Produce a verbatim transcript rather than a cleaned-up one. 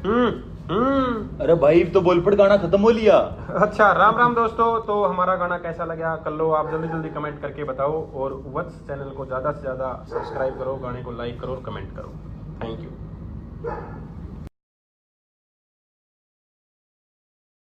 हम्म हम्म अरे भाई तो बॉलीवुड गाना खत्म हो लिया। अच्छा, राम राम दोस्तों। तो हमारा गाना कैसा लगा कर लो आप जल्दी जल्दी कमेंट करके बताओ, और वत्स चैनल को ज़्यादा से ज़्यादा सब्सक्राइब करो, गाने को लाइक करो और कमेंट करो। Thank you.